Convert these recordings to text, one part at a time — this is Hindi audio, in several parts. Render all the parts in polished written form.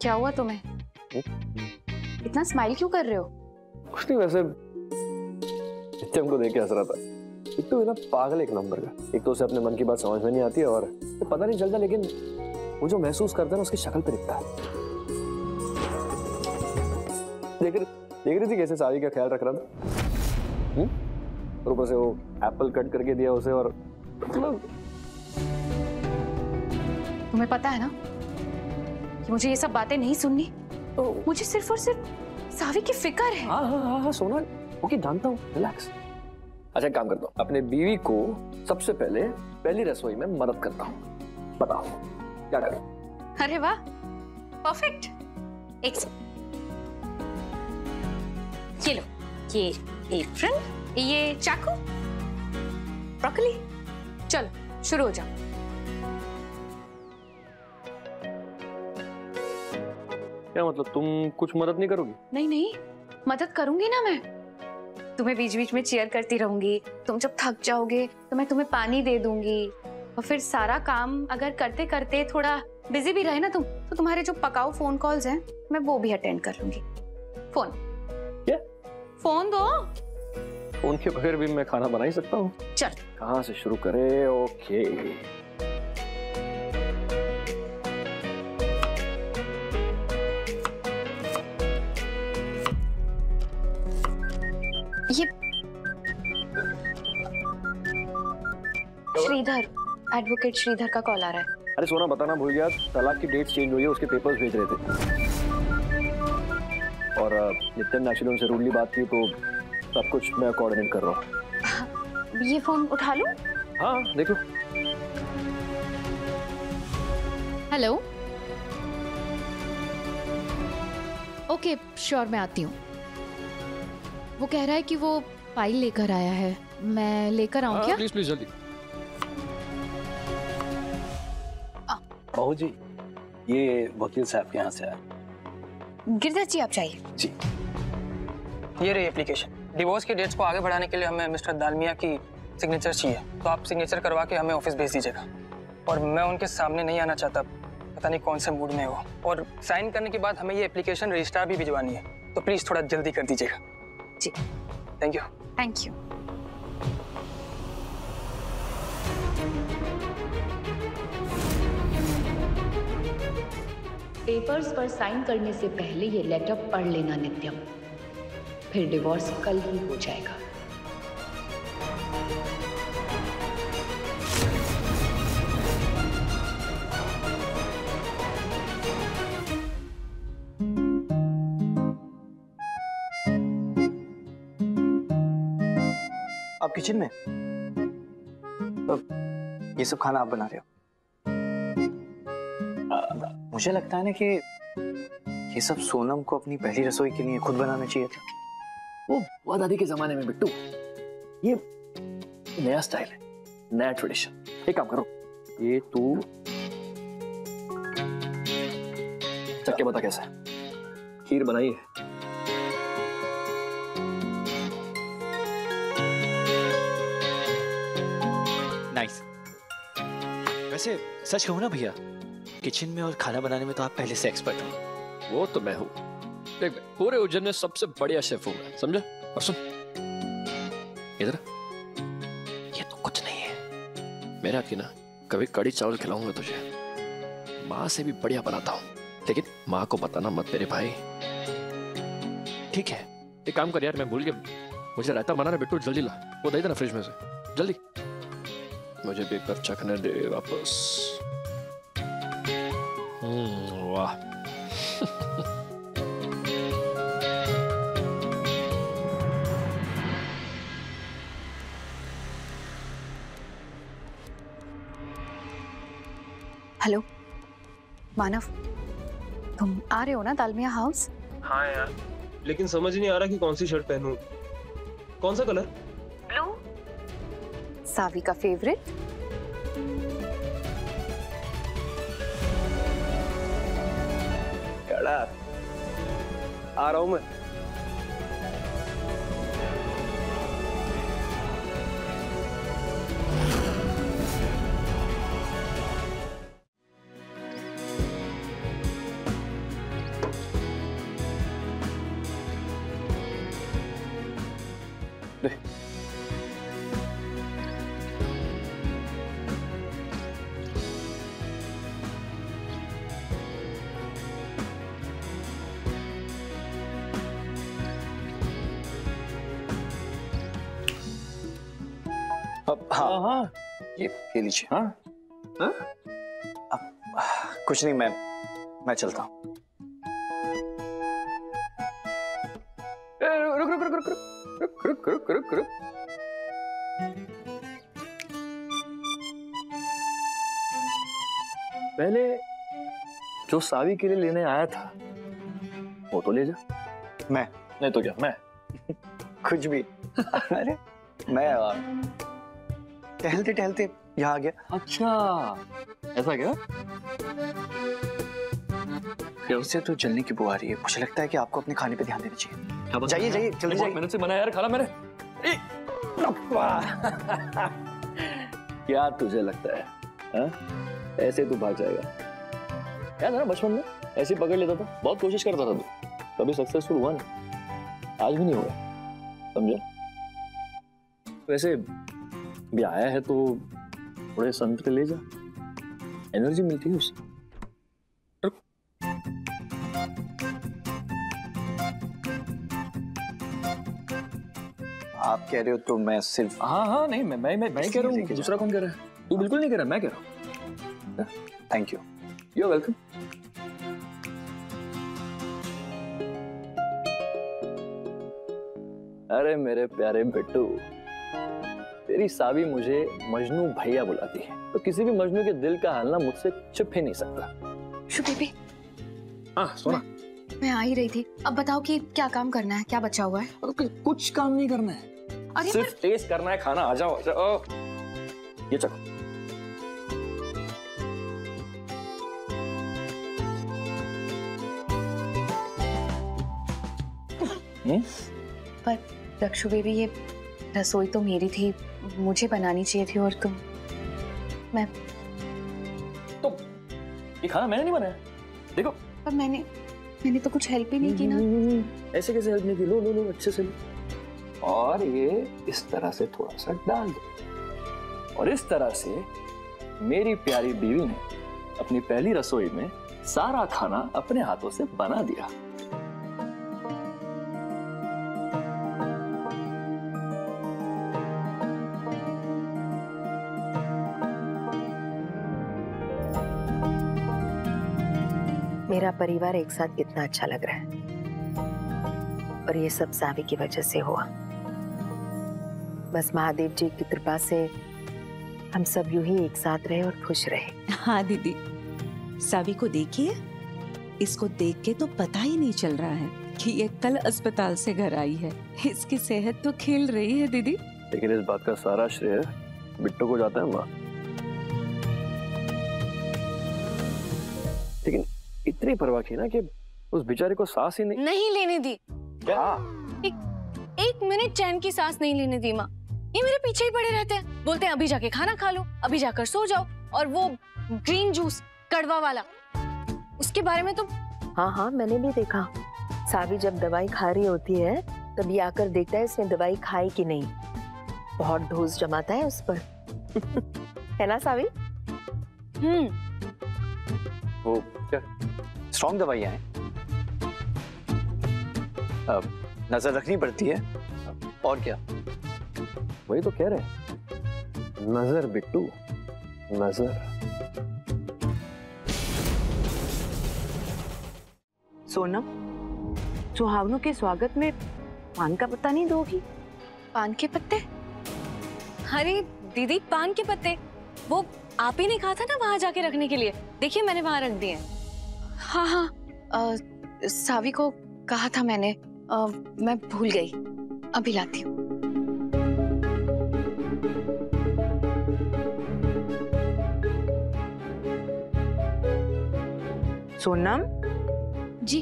क्या हुआ तुम्हें? इतना स्माइल क्यों कर रहे हो? कुछ नहीं, वैसे नित्यम को देख के हंस रहा था। एक तो ना पागल एक नंबर का, एक तो उसे अपने मन की बात समझ में नहीं आती है और तो पता नहीं चलता, लेकिन वो जो महसूस करता है ना उसकी शक्ल पे दिखता है। देख रही थी कैसे सावी का ख्याल रख रहा था। और ऊपर से वो एप्पल कट करके दिया उसे, और मतलब तुम्हें पता है ना कि मुझे ये सब बातें नहीं सुननी। तो मुझे सिर्फ और सिर्फ सावी की फिक्र है। हाँ सोना, ओके जानता हूँ, रिलैक्स। अच्छा काम करता हूँ, अपने बीवी को सबसे पहले पहली रसोई में मदद करता हूँ। बताओ क्या करूँ? अरे वाह, परफेक्ट। एक ये लो, ये एप्रन, ये चाकू, ब्रोकली। चलो शुरू हो जाओ। क्या मतलब, तुम कुछ मदद नहीं करोगी? नहीं, मदद करूंगी ना मैं। तुम्हें बीच बीच में चीयर करती रहूंगी। तुम जब थक जाओगे तो मैं तुम्हें पानी दे दूंगी। और फिर सारा काम अगर करते करते थोड़ा बिजी भी रहे ना तुम, तो तुम्हारे जो पकाऊ फोन कॉल्स हैं मैं वो भी अटेंड कर लूंगी। फोन क्या? फोन दो। फोन के बगैर भी मैं खाना बना ही सकता हूँ। चल, कहाँ से शुरू करें? ओके, ये श्रीधर, एडवोकेट श्रीधर का कॉल आ रहा है। अरे सोना, बताना भूल गया, तलाक की डेट चेंज हुई है, उसके पेपर्स भेज रहे थे। और नितिन ने एक्चुअली उनसे रूडली बात की, तो सब कुछ मैं कोऑर्डिनेट कर रहा हूँ। ये फोन उठा लूं? हाँ देखो। हेलो, ओके श्योर, मैं आती हूँ। वो कह रहा है कि वो फाइल लेकर आया है, मैं लेकर आऊँ क्या? प्लीज प्लीज जल्दी। बहू जी, ये वकील साहब के यहाँ से आया। गिरधर जी आप चाहिए? जी। ये रही एप्लीकेशन। डिवोर्स की डेट्स को आगे बढ़ाने के लिए हमें मिस्टर दालमिया की सिग्नेचर चाहिए, तो आप सिग्नेचर करवा के हमें ऑफिस भेज दीजिएगा। और मैं उनके सामने नहीं आना चाहता, पता नहीं कौन से मूड में हो। और साइन करने के बाद हमें ये एप्लीकेशन रजिस्ट्रार भी भिजवानी है, तो प्लीज थोड़ा जल्दी कर दीजिएगा। जी thank you. Thank you. Papers पर साइन करने से पहले ये लेटर पढ़ लेना नित्यम, फिर डिवोर्स कल ही हो जाएगा। आप किचन में? ये सब खाना आप बना रहे हो? मुझे लगता है ना कि ये सब सोनम को अपनी पहली रसोई के लिए खुद बनाना चाहिए था। वो बुआ दादी के जमाने में बिट्टू, ये नया स्टाइल है, नया ट्रेडिशन। एक काम करो, ये तू चख के बता कैसा है। खीर बनाई है? नाइस। वैसे सच कहूँ ना भैया, किचन में और खाना बनाने में तो आप पहले से एक्सपर्ट हो। वो तो मैं हूँ। देख, पूरे उज्जैन में सबसे बढ़िया शेफ हूँ मैं, समझा? और सुन इधर, ये तो कुछ नहीं है। मेरे हाथ की ना कभी कड़ी चावल खिलाऊंगा तुझे। माँ से भी बढ़िया बनाता हूँ, लेकिन माँ को बताना मत मेरे भाई। ठीक है। एक काम कर यार, मैं भूल गया, मुझे रायता बनाना बिट्टू, जल्दी ला। वो दे देना फ्रिज में से, जल्दी। मुझे भी एक बार चखने दे वापस। वाह। हेलो मानव, तुम आ रहे हो ना दालमिया हाउस? हाँ यार, लेकिन समझ नहीं आ रहा कि कौन सी शर्ट पहनूं। कौन सा कलर? ब्लू, सावी का फेवरेट। आ रहा हूं मैं। अब हाँ, ये लीजिए। हाँ अब कुछ नहीं, मैं चलता हूँ। रुक रुक रुक रुक रुक रुक रुक रुक रुक। पहले जो सावी के लिए लेने आया था वो तो ले जा। मैं नहीं तो क्या मैं? कुछ भी अरे मैं टहलते टहलते यहाँ आ गया। अच्छा ऐसा क्या? इससे तो जलने की बू आ रही है। मुझे लगता है कि आपको अपने खाने पे ध्यान देना चाहिए। जाइए जाइए जल्दी जाइए। मेहनत से बना यार खाना मैंने। क्या तुझे लगता है हा? ऐसे तू भाग जाएगा? यार ना बचपन में ऐसे ही पकड़ लेता था, बहुत कोशिश करता था तू, कभी सक्सेसफुल हुआ नहीं, आज भी नहीं हुआ, समझे? वैसे भी आया है तो थोड़े संतरे ले जा, एनर्जी मिलती है उससे। आप कह रहे हो तो मैं सिर्फ हाँ नहीं मैं कह रहा हूँ, दूसरा कौन कह रहा है? तू बिल्कुल नहीं कह रहा, मैं कह रहा हूँ। Thank you. You welcome. अरे मेरे प्यारे बिट्टू, तेरी सावी मुझे मजनू भैया बुलाती है, तो किसी भी मजनू के दिल का हाल ना मुझसे छुप ही नहीं सकता। शु बेबी, हाँ सोना, मैं आ ही रही थी। अब बताओ कि क्या काम करना है, क्या बचा हुआ है? कुछ काम नहीं करना है, अरे सिर्फ टेस्ट करना है खाना। आ जाओ, आ जाओ। ये चखो। पर रक्षु बेबी, ये रसोई तो मेरी थी, मुझे बनानी चाहिए थी, और तुम मैं तो ये खाना मैंने नहीं बनाया, देखो। पर मैंने तो कुछ हेल्प ही नहीं की ना। ऐसे कैसे हेल्प नहीं की? लो लो लो, अच्छे से लो। और ये इस तरह से थोड़ा सा डाल दो, और इस तरह से मेरी प्यारी बीवी ने अपनी पहली रसोई में सारा खाना अपने हाथों से बना दिया। मेरा परिवार एक साथ कितना अच्छा लग रहा है, और ये सब सावी की वजह से हुआ। बस महादेव जी की कृपा से हम सब यूं ही एक साथ रहे और खुश रहे। हाँ दीदी, सावी को देखिए, इसको देख के तो पता ही नहीं चल रहा है कि ये कल अस्पताल से घर आई है। इसकी सेहत तो खिल रही है दीदी। लेकिन इस बात का सारा श्रेय बिट्टू को जाता है माँ। लेकिन इतनी परवाह की ना कि उस बेचारे को सांस ही नहीं लेने दी। क्या? एक मिनट चैन की सांस नहीं लेने दी माँ। ये मेरे पीछे ही पड़े रहते हैं, बोलते हैं अभी जाके खाना खा लो, अभी जाकर सो जाओ, और वो ग्रीन जूस कड़वा वाला, उसके बारे में तो। हाँ मैंने भी देखा, सावी जब दवाई खा रही होती है तभी आकर देखता है इसने दवाई खाई कि नहीं। बहुत ढोस जमाता है उस पर। है ना सावी? वो क्या स्ट्रॉन्ग दवाइयां हैं, नजर रखनी पड़ती है, और क्या। वही तो कह रहे हैं, नजर बिट्टू, नजर। सोनम, सुहावनों के स्वागत में पान का पत्ता नहीं दोगी? पान के पत्ते? अरे दीदी, पान के पत्ते वो आप ही ने कहा था ना वहां जाके रखने के लिए। देखिए मैंने वहां रख दिए। हाँ, सावी को कहा था मैंने, मैं भूल गई, अभी लाती हूँ। सोनम जी।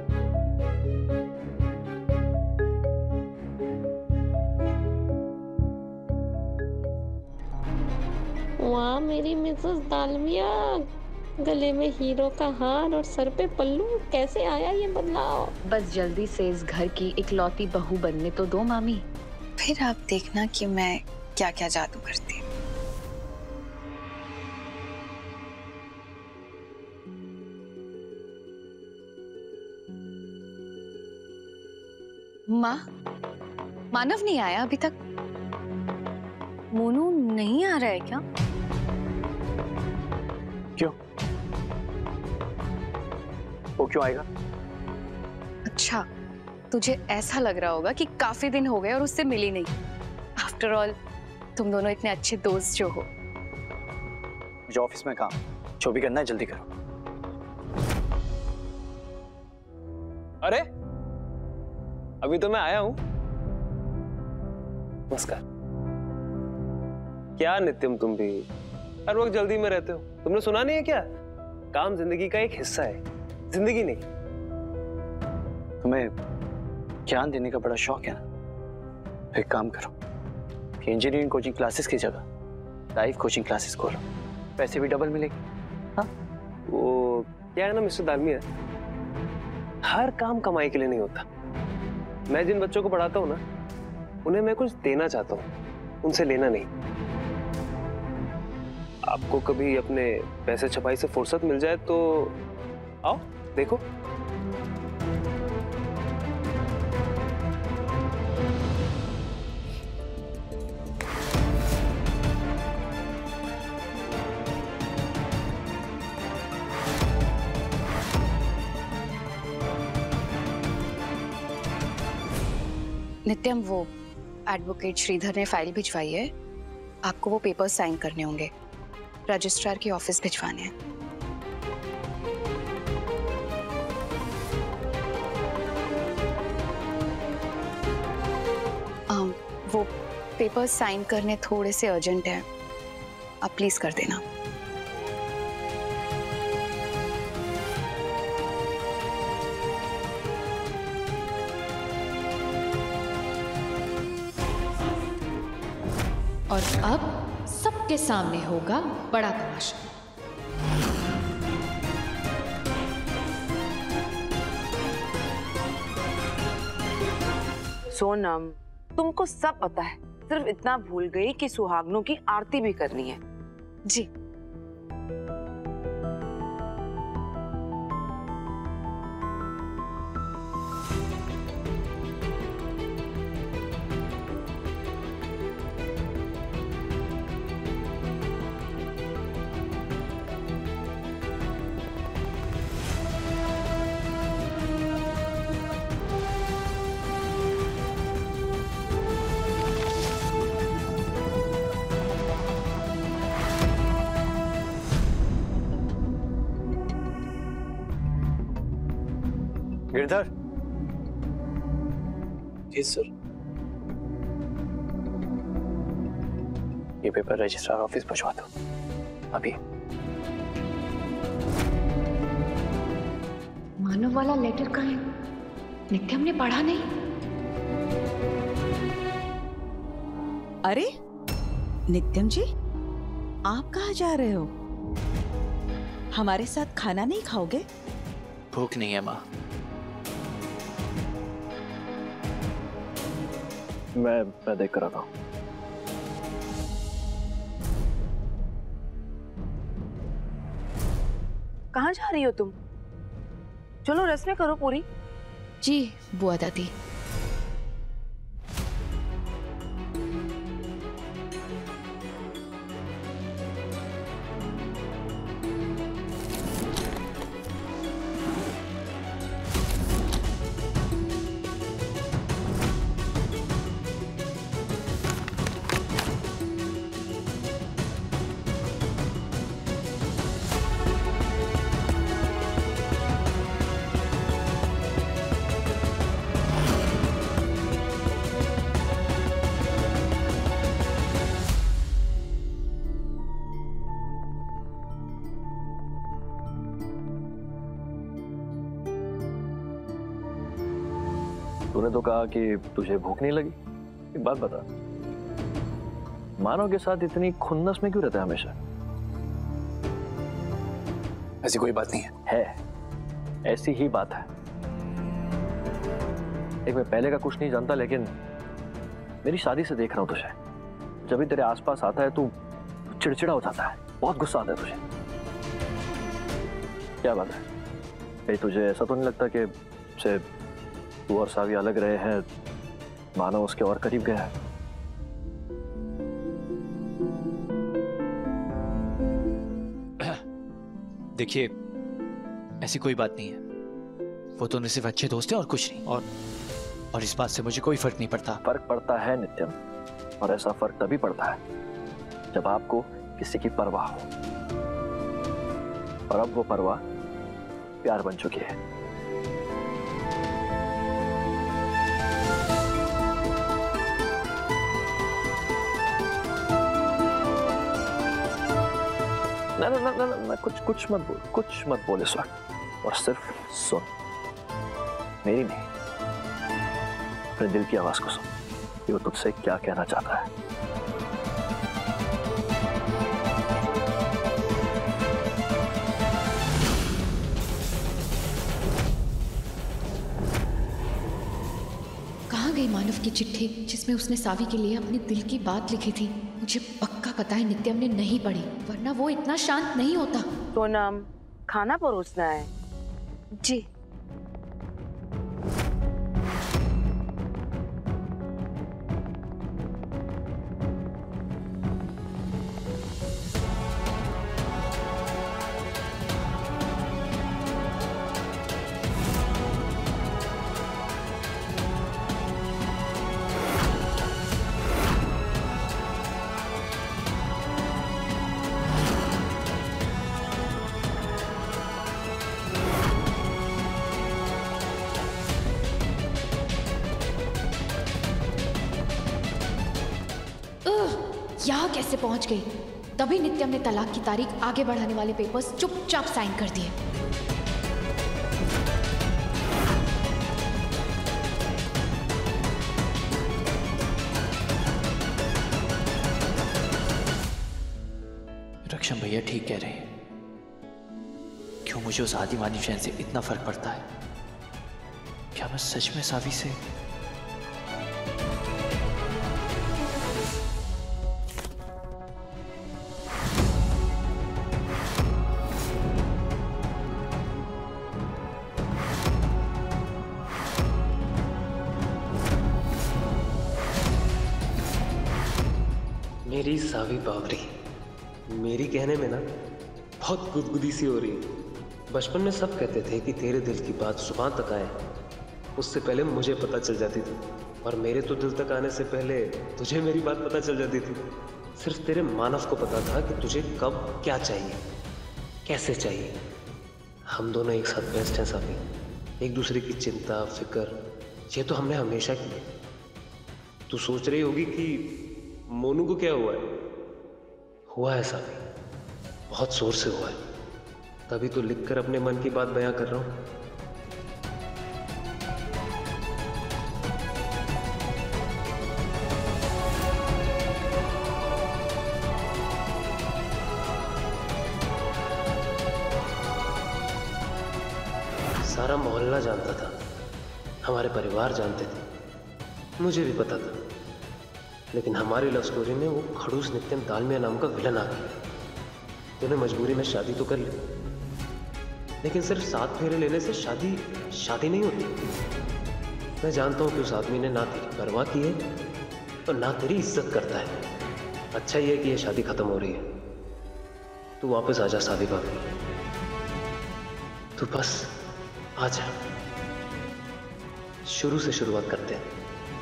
वाह मेरी मिसेस दालमिया, गले में हीरो का हार और सर पे पल्लू, कैसे आया ये बदलाव? बस जल्दी से इस घर की इकलौती बहू बनने तो दो मामी। फिर आप देखना कि मैं क्या क्या जादू करती हूँ। माँ, मानव नहीं आया अभी तक? मोनू नहीं आ रहा है क्या? क्यों? वो क्यों आएगा? अच्छा, तुझे ऐसा लग रहा होगा कि काफी दिन हो गए और उससे मिली नहीं। आफ्टर ऑल तुम दोनों इतने अच्छे दोस्त जो हो। मुझे ऑफिस में काम, जो भी करना है जल्दी करो। अरे अभी तो मैं आया हूं। नमस्कार। क्या नित्यम, तुम भी हर वक्त जल्दी में रहते हो। तुमने सुना नहीं है क्या? काम जिंदगी का एक हिस्सा है, जिंदगी नहीं। तुम्हें ज्ञान देने का बड़ा शौक है ना, एक काम करो, इंजीनियरिंग कोचिंग क्लासेस की जगह लाइफ कोचिंग क्लासेस खोलो, पैसे भी डबल मिलेंगे। हाँ, वो क्या है ना मिस्टर दालमिया, हर काम कमाई के लिए नहीं होता। मैं जिन बच्चों को पढ़ाता हूँ ना, उन्हें मैं कुछ देना चाहता हूँ, उनसे लेना नहीं। आपको कभी अपने पैसे छपाई से फुर्सत मिल जाए तो आओ देखो। नित्यम, वो एडवोकेट श्रीधर ने फाइल भिजवाई है, आपको वो पेपर्स साइन करने होंगे, रजिस्ट्रार के ऑफिस भिजवाने हैं। वो पेपर्स साइन करने थोड़े से अर्जेंट हैं, आप प्लीज कर देना। और अब सबके सामने होगा बड़ा तमाशा। सोनम, तुमको सब पता है, सिर्फ इतना भूल गई कि सुहागनों की आरती भी करनी है। जी। गिरधर। जी सर। ये पेपर रजिस्ट्रार ऑफिस भिजवा दो अभी। मानव वाला लेटर कहाँ है? नित्यम ने पढ़ा नहीं। अरे नित्यम जी, आप कहाँ जा रहे हो? हमारे साथ खाना नहीं खाओगे? भूख नहीं है माँ। मैं देख कर आता हूँ। कहाँ जा रही हो तुम? चलो रस्में करो पूरी। जी बुआ दादी। तूने तो कहा कि तुझे भूख नहीं लगी। एक बात बता, मानव के साथ इतनी खुन्नस में क्यों रहता है हमेशा? ऐसी कोई बात नहीं है। ऐसी ही बात है। एक मैं पहले का कुछ नहीं जानता, लेकिन मेरी शादी से देख रहा हूँ तुझे, जब भी तेरे आसपास आता है तू चिड़चिड़ा हो जाता है, बहुत गुस्सा आता है तुझे। क्या बात है? कहीं तुझे ऐसा तो नहीं लगता कि से तू और सावी अलग रहे हैं, मानो उसके और करीब गया है? देखिए, ऐसी कोई बात नहीं है। वो दोनों सिर्फ अच्छे दोस्त हैं और कुछ नहीं। और इस बात से मुझे कोई फर्क नहीं पड़ता। फर्क पड़ता है नित्यम, और ऐसा फर्क तभी पड़ता है जब आपको किसी की परवाह हो। और अब वो परवाह प्यार बन चुकी है। ना, कुछ मत बोल इस वक्त, और सिर्फ सुन, मेरी नहीं, अपने दिल की आवाज को सुन कि वो तुझसे क्या कहना चाहता है। कहाँ गई मानव की चिट्ठी जिसमें उसने सावी के लिए अपने दिल की बात लिखी थी? मुझे पक्का पता है नित्यम ने नहीं पढ़ी, वरना वो इतना शांत नहीं होता। सोनम, खाना परोसना है। जी। यहाँ कैसे पहुंच गई? तभी नित्यम ने तलाक की तारीख आगे बढ़ाने वाले पेपर्स चुपचाप साइन कर दिए। रक्षम भैया ठीक कह रहे हैं। क्यों मुझे उस आदि मानी चैन से इतना फर्क पड़ता है? क्या मैं सच में सावी से मेरी सावी बावरी, मेरी कहने में ना बहुत गुदगुदी सी हो रही है। बचपन में सब कहते थे कि तेरे दिल की बात जुबान तक आए उससे पहले मुझे पता चल जाती थी, और मेरे तो दिल तक आने से पहले तुझे मेरी बात पता चल जाती थी। सिर्फ तेरे मानव को पता था कि तुझे कब क्या चाहिए, कैसे चाहिए। हम दोनों एक साथ बेस्ट हैं सावी, एक दूसरे की चिंता फिक्र ये तो हमने हमेशा की है। तू सोच रही होगी कि मोनू को क्या हुआ है? हुआ है सावी, बहुत जोर से हुआ है, तभी तो लिखकर अपने मन की बात बयां कर रहा हूं। सारा मोहल्ला जानता था, हमारे परिवार जानते थे, मुझे भी पता था, लेकिन हमारी लव स्टोरी में वो खड़ूस नित्यम दालमिया नाम का विलन आ गया। तूने मजबूरी में शादी तो कर ली, लेकिन सिर्फ 7 फेरे लेने से शादी नहीं होती। मैं जानता हूँ कि उस आदमी ने ना तेरी परवाह की है और ना तेरी इज्जत करता है। अच्छा ही है कि ये शादी खत्म हो रही है। तू वापस आ जा सावी भाभी, तू बस आ जा। शुरू से शुरुआत करते हैं।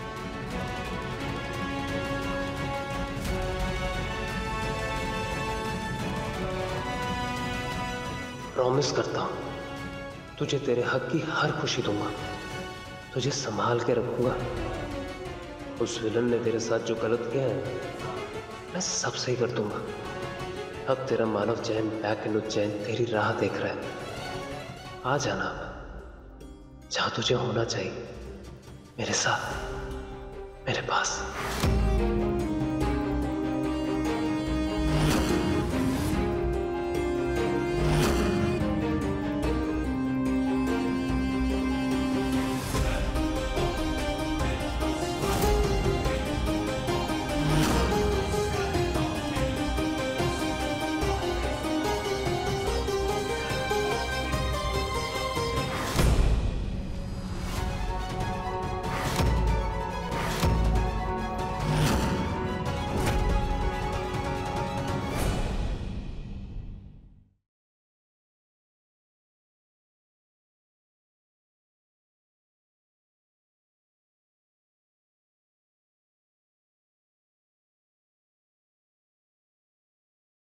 प्रॉमिस करता हूं तुझे तेरे हक की हर खुशी दूंगा, तुझे संभाल के रखूंगा। उस विलन ने तेरे साथ जो गलत किया है मैं सब सही कर दूंगा। अब तेरा मानव चैन बैक इन उज्जैन तेरी राह देख रहा है। आ जाना जहां तुझे होना चाहिए, मेरे साथ, मेरे पास।